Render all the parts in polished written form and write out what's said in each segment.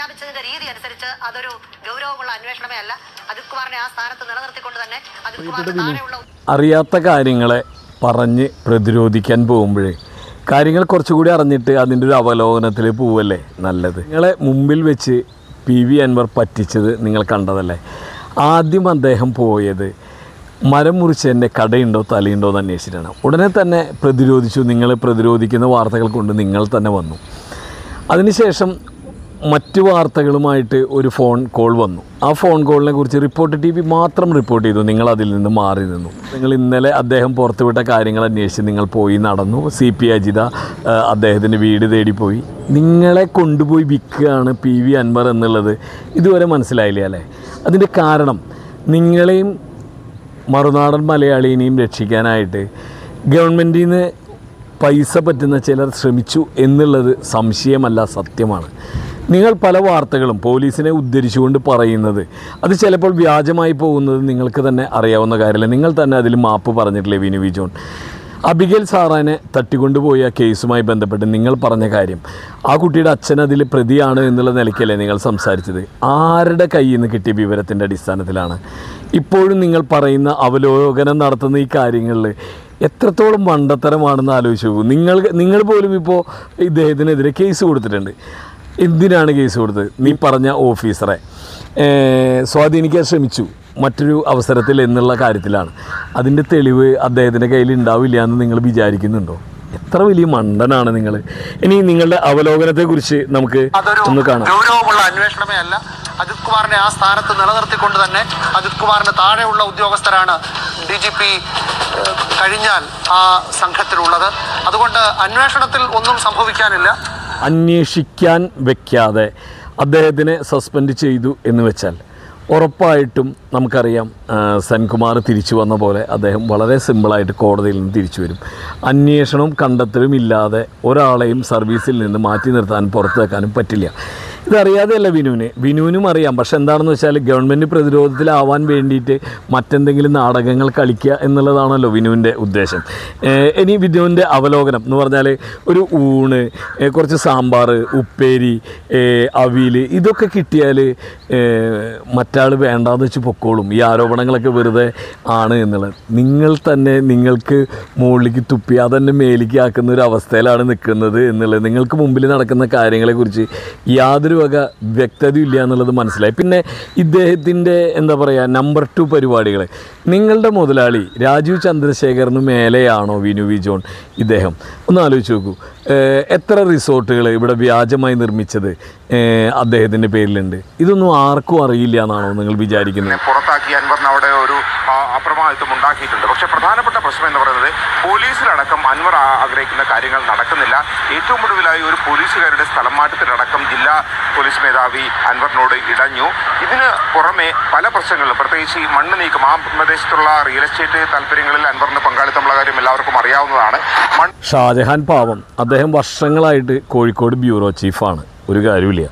പ്രഖ്യാപിച്ചതിന്റെ രീതി അനുസരിച്ച് അതൊരു ഗൗരവമുള്ള അന്വേഷണമേ അല്ല. അജിത് കുമാറിനെ ആ സ്ഥാനത്ത് നിലനിർത്തിക്കൊണ്ട് തന്നെ അജിത് കുമാറിന് താഴെയുള്ള അറിയാത്ത കാര്യങ്ങളെ പറഞ്ഞ് പ്രതിരോധിക്കാൻ പോകുമ്പോഴേ കാര്യങ്ങൾ കുറച്ചുകൂടി അറിഞ്ഞിട്ട് അതിൻ്റെ ഒരു അവലോകനത്തിൽ പോവല്ലേ നല്ലത്. നിങ്ങളെ മുമ്പിൽ വെച്ച് PV അൻവർ പറ്റിച്ചത് നിങ്ങൾ കണ്ടതല്ലേ. ആദ്യം അദ്ദേഹം പോയത് മരം മുറിച്ചതിൻ്റെ കടയുണ്ടോ തലയുണ്ടോ എന്ന് അന്വേഷിച്ചിട്ടാണ്. ഉടനെ തന്നെ പ്രതിരോധിച്ചു. നിങ്ങൾ പ്രതിരോധിക്കുന്ന വാർത്തകൾ കൊണ്ട് നിങ്ങൾ തന്നെ വന്നു. അതിനുശേഷം മറ്റ് വാർത്തകളുമായിട്ട് ഒരു ഫോൺ കോൾ വന്നു. ആ ഫോൺ കോളിനെ കുറിച്ച് റിപ്പോർട്ട് TV മാത്രം റിപ്പോർട്ട് ചെയ്തു. നിങ്ങൾ അതിൽ നിന്ന് മാറി നിന്നു. നിങ്ങൾ ഇന്നലെ അദ്ദേഹം പുറത്തുവിട്ട കാര്യങ്ങൾ അന്വേഷിച്ച് നിങ്ങൾ പോയി നടന്നു. CP അജിത അദ്ദേഹത്തിൻ്റെ വീട് തേടിപ്പോയി. നിങ്ങളെ കൊണ്ടുപോയി വിൽക്കുകയാണ് PV അൻവർ എന്നുള്ളത് ഇതുവരെ മനസ്സിലായില്ല അല്ലേ? അതിൻ്റെ കാരണം നിങ്ങളെയും മറുനാടൻ മലയാളീനെയും രക്ഷിക്കാനായിട്ട് ഗവൺമെൻറ്റിൽ നിന്ന് പൈസ പറ്റുന്ന ചിലർ ശ്രമിച്ചു എന്നുള്ളത് സംശയമല്ല, സത്യമാണ്. നിങ്ങൾ പല വാർത്തകളും പോലീസിനെ ഉദ്ധരിച്ചുകൊണ്ട് പറയുന്നത് അത് ചിലപ്പോൾ വ്യാജമായി പോകുന്നത് നിങ്ങൾക്ക് തന്നെ അറിയാവുന്ന കാര്യമല്ല. നിങ്ങൾ തന്നെ അതിൽ മാപ്പ് പറഞ്ഞിട്ടില്ലേ വിനു വി ജോൺ? അബിഗേൽ സാറാനെ തട്ടിക്കൊണ്ടുപോയ കേസുമായി ബന്ധപ്പെട്ട് നിങ്ങൾ പറഞ്ഞ കാര്യം, ആ കുട്ടിയുടെ അച്ഛൻ അതിൽ പ്രതിയാണ് എന്നുള്ള നിലയ്ക്കല്ലേ നിങ്ങൾ സംസാരിച്ചത്? ആരുടെ കയ്യിൽ നിന്ന് കിട്ടിയ വിവരത്തിൻ്റെ അടിസ്ഥാനത്തിലാണ്? ഇപ്പോഴും നിങ്ങൾ പറയുന്ന അവലോകനം നടത്തുന്ന ഈ കാര്യങ്ങളിൽ എത്രത്തോളം മണ്ടത്തരമാണെന്ന് ആലോചിച്ച് നോക്കൂ. നിങ്ങൾ പോലും ഇപ്പോൾ ഇദ്ദേഹത്തിനെതിരെ കേസ് കൊടുത്തിട്ടുണ്ട്. എന്തിനാണ് കേസ് കൊടുത്തത്? നീ പറഞ്ഞ ഓഫീസറെ സ്വാധീനിക്കാൻ ശ്രമിച്ചു മറ്റൊരു അവസരത്തിൽ എന്നുള്ള കാര്യത്തിലാണ്. അതിൻ്റെ തെളിവ് അദ്ദേഹത്തിൻ്റെ കയ്യിൽ ഉണ്ടാവില്ല എന്ന് നിങ്ങൾ വിചാരിക്കുന്നുണ്ടോ? എത്ര വലിയ മണ്ടനാണ് നിങ്ങൾ. ഇനി നിങ്ങളുടെ അവലോകനത്തെക്കുറിച്ച് നമുക്ക് ഒന്ന് കാണാം. ഗൗരവമുള്ള അന്വേഷണമേ അല്ല. അജിത് കുമാറിനെ ആ സ്ഥാനത്ത് നിലനിർത്തിക്കൊണ്ട് തന്നെ അജിത് കുമാറിന് താഴെയുള്ള ഉദ്യോഗസ്ഥരാണ് DGP കഴിഞ്ഞാൽ ആ സംഘത്തിലുള്ളത്. അതുകൊണ്ട് അന്വേഷണത്തിൽ ഒന്നും സംഭവിക്കാനില്ല. അന്വേഷിക്കാൻ വെക്കാതെ അദ്ദേഹത്തിനെ സസ്പെൻഡ് ചെയ്തു എന്ന് വെച്ചാൽ ഉറപ്പായിട്ടും നമുക്കറിയാം സെൻകുമാർ തിരിച്ചു വന്ന പോലെ അദ്ദേഹം വളരെ സിമ്പിളായിട്ട് കോടതിയിൽ നിന്ന് തിരിച്ചു വരും. അന്വേഷണവും കണ്ടെത്തലും ഇല്ലാതെ ഒരാളെയും സർവീസിൽ നിന്ന് മാറ്റി നിർത്താനും പുറത്തു വെക്കാനും പറ്റില്ല. ഇതറിയാതെയല്ല വിനുവിനും അറിയാം. പക്ഷെ എന്താണെന്ന് വെച്ചാൽ ഗവൺമെൻറ് പ്രതിരോധത്തിലാവാൻ വേണ്ടിയിട്ട് മറ്റെന്തെങ്കിലും നാടകങ്ങൾ കളിക്കുക എന്നുള്ളതാണല്ലോ വിനുവിൻ്റെ ഉദ്ദേശം. ഇനി വിനുവിൻ്റെ അവലോകനം എന്ന് പറഞ്ഞാൽ ഒരു ഊണ്, കുറച്ച് സാമ്പാർ, ഉപ്പേരി, അവിയൽ ഇതൊക്കെ കിട്ടിയാൽ മറ്റാൾ വേണ്ടാന്ന് വെച്ച് പൊക്കോളും. ഈ ആരോപണങ്ങളൊക്കെ വെറുതെ ആണ് എന്നുള്ളത് നിങ്ങൾ തന്നെ നിങ്ങൾക്ക് മുകളിലേക്ക് തുപ്പി അതന്നെ മേലേക്ക് ആക്കുന്ന ഒരു അവസ്ഥയിലാണ് നിൽക്കുന്നത് എന്നുള്ളത് നിങ്ങൾക്ക് മുമ്പിൽ നടക്കുന്ന കാര്യങ്ങളെക്കുറിച്ച് യാതൊരു വക വ്യക്തതയില്ല എന്നുള്ളത് മനസ്സിലായി. പിന്നെ ഇദ്ദേഹത്തിൻ്റെ എന്താ പറയുക നമ്പർ 2 പരിപാടികൾ, നിങ്ങളുടെ മുതലാളി രാജീവ് ചന്ദ്രശേഖറിന് മേലെയാണോ വിനു വി ജോൺ ഇദ്ദേഹം? ഒന്ന് ആലോചിച്ച് നോക്കൂ. എത്ര റിസോർട്ടുകൾ ഇവിടെ വ്യാജമായി നിർമ്മിച്ചത് അദ്ദേഹത്തിൻ്റെ പേരിലുണ്ട്. ഇതൊന്നും ആർക്കും അറിയില്ല എന്നാണോ നിങ്ങൾ വിചാരിക്കുന്നത്? പുറത്താക്കി അൻവറിന് അവിടെ ഒരു അപ്രമാദിത്വം ഉണ്ടാക്കിയിട്ടുണ്ട്. പക്ഷേ പ്രധാനപ്പെട്ട പ്രശ്നം എന്ന് പറയുന്നത് പോലീസിലടക്കം അൻവർ ആഗ്രഹിക്കുന്ന കാര്യങ്ങൾ നടക്കുന്നില്ല. ഏറ്റവും ഒടുവിലായി ഒരു പോലീസുകാരുടെ സ്ഥലം മാറ്റത്തിലടക്കം ജില്ലാ പോലീസ് മേധാവി അൻവറിനോട് ഇടഞ്ഞു. ഇതിന് പുറമെ പല പ്രശ്നങ്ങളിലും പ്രത്യേകിച്ച് ഈ മണ്ണ് നീക്കം, ആ പ്രദേശത്തുള്ള റിയൽ എസ്റ്റേറ്റ് താല്പര്യങ്ങളിൽ അൻവറിന് പങ്കാളിത്തമുള്ള കാര്യം എല്ലാവർക്കും അറിയാവുന്നതാണ്. ഷാജഹാൻ പാവം, അദ്ദേഹം വർഷങ്ങളായിട്ട് കോഴിക്കോട് ബ്യൂറോ ചീഫാണ്. ഒരു കാര്യമില്ല.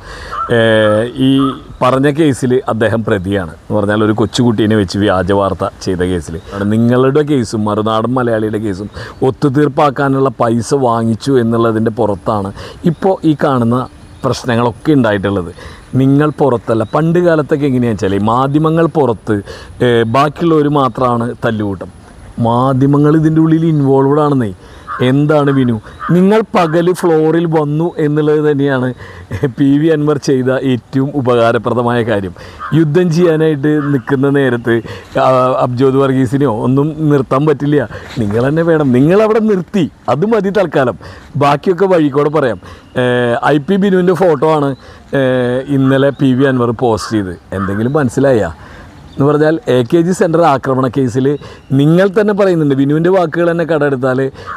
ഈ പറഞ്ഞ കേസിൽ അദ്ദേഹം പ്രതിയാണ് എന്ന് പറഞ്ഞാൽ ഒരു കൊച്ചുകുട്ടീനെ വെച്ച് വ്യാജ വാർത്ത ചെയ്ത കേസിൽ. നിങ്ങളുടെ കേസും മറുനാടൻ മലയാളിയുടെ കേസും ഒത്തുതീർപ്പാക്കാനുള്ള പൈസ വാങ്ങിച്ചു എന്നുള്ളതിൻ്റെ പുറത്താണ് ഇപ്പോൾ ഈ കാണുന്ന പ്രശ്നങ്ങളൊക്കെ ഉണ്ടായിട്ടുള്ളത്. നിങ്ങൾ പുറത്തല്ല. പണ്ട് കാലത്തൊക്കെ എങ്ങനെയാണെന്ന് വെച്ചാൽ മാധ്യമങ്ങൾ പുറത്ത്, ബാക്കിയുള്ളവർ മാത്രമാണ് തല്ലുകൂട്ടം. മാധ്യമങ്ങൾ ഇതിൻ്റെ ഉള്ളിൽ ഇൻവോൾവ്ഡ് ആണെന്നേ. എന്താണ് വിനു, നിങ്ങൾ പകൽ ഫ്ലോറിൽ വന്നു എന്നുള്ളത് തന്നെയാണ് PV അൻവർ ചെയ്ത ഏറ്റവും ഉപകാരപ്രദമായ കാര്യം. യുദ്ധം ചെയ്യാനായിട്ട് നിൽക്കുന്ന നേരത്ത് അബ്ജോദ് വർഗീസിനെയോ ഒന്നും നിർത്താൻ പറ്റില്ല. നിങ്ങൾ തന്നെ വേണം. നിങ്ങളവിടെ നിർത്തി, അത് മതി തൽക്കാലം. ബാക്കിയൊക്കെ വഴിക്കൂടെ പറയാം. IP ബിനുവിൻ്റെ ഫോട്ടോ ആണ് ഇന്നലെ PV അൻവർ പോസ്റ്റ് ചെയ്ത്. എന്തെങ്കിലും മനസ്സിലായ എന്ന് പറഞ്ഞാൽ AKG സെൻറ്റർ ആക്രമണ കേസിൽ നിങ്ങൾ തന്നെ പറയുന്നുണ്ട്, വിനുവിൻ്റെ വാക്കുകൾ തന്നെ കടമെടുത്താൽ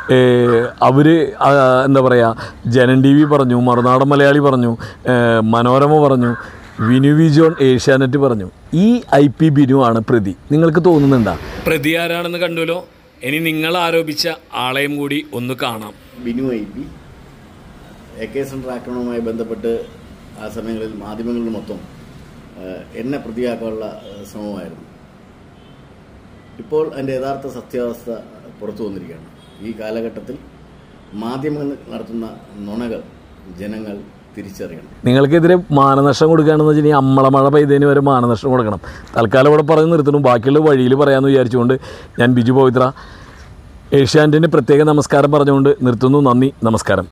അവർ എന്താ പറയുക, ജനൻ TV പറഞ്ഞു, മറുനാടൻ മലയാളി പറഞ്ഞു, മനോരമ പറഞ്ഞു, വിനു വി ജോൺ ഏഷ്യാനെറ്റ് പറഞ്ഞു. ഈ IP ബിനു ആണ് പ്രതി. നിങ്ങൾക്ക് തോന്നുന്നുണ്ടോ പ്രതി ആരാണെന്ന്? കണ്ടുല്ലോ. ഇനി നിങ്ങൾ ആരോപിച്ച ആളെയും കൂടി ഒന്ന് കാണാം. ബിനു IP AK സെൻറ്റർ ആക്രമണവുമായി ബന്ധപ്പെട്ട് ആ സമയങ്ങളിൽ മാധ്യമങ്ങളിൽ മൊത്തം എന്നെ പ്രതിയാക്കാനുള്ള ശ്രമമായിരുന്നു. ഇപ്പോൾ അതിൻ്റെ യഥാർത്ഥ സത്യാവസ്ഥ പുറത്തു വന്നിരിക്കുകയാണ്. ഈ കാലഘട്ടത്തിൽ മാധ്യമങ്ങൾ നടത്തുന്ന നുണകൾ ജനങ്ങൾ തിരിച്ചറിയണം. നിങ്ങൾക്കെതിരെ മാനനഷ്ടം കൊടുക്കുകയാണെന്ന് വെച്ചാൽ അമ്മളമഴ പെയ്തതിന് വരെ മാനനഷ്ടം കൊടുക്കണം. തൽക്കാലം ഇവിടെ പറഞ്ഞ് നിർത്തണം. ബാക്കിയുള്ള വഴിയിൽ പറയാമെന്ന് വിചാരിച്ചുകൊണ്ട് ഞാൻ ബിജു പവിത്ര ഏഷ്യാനെറ്റിന് പ്രത്യേക നമസ്കാരം പറഞ്ഞുകൊണ്ട് നിർത്തുന്നു. നന്ദി, നമസ്കാരം.